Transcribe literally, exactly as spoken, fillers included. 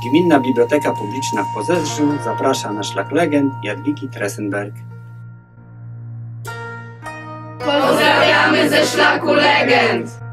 Gminna Biblioteka Publiczna w Pozestrzu zaprasza na Szlak Legend Jadwigi Tresenberg. Pozdrawiamy ze Szlaku Legend!